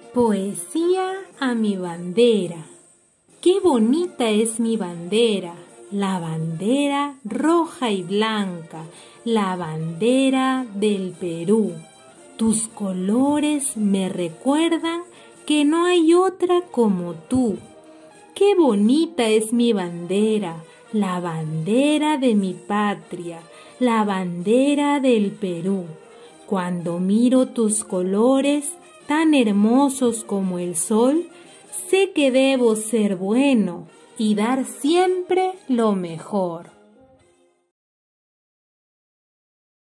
Poesía a mi bandera. Qué bonita es mi bandera, la bandera roja y blanca, la bandera del Perú. Tus colores me recuerdan que no hay otra como tú. Qué bonita es mi bandera, la bandera de mi patria, la bandera del Perú. Cuando miro tus colores, tan hermosos como el sol, sé que debo ser bueno y dar siempre lo mejor.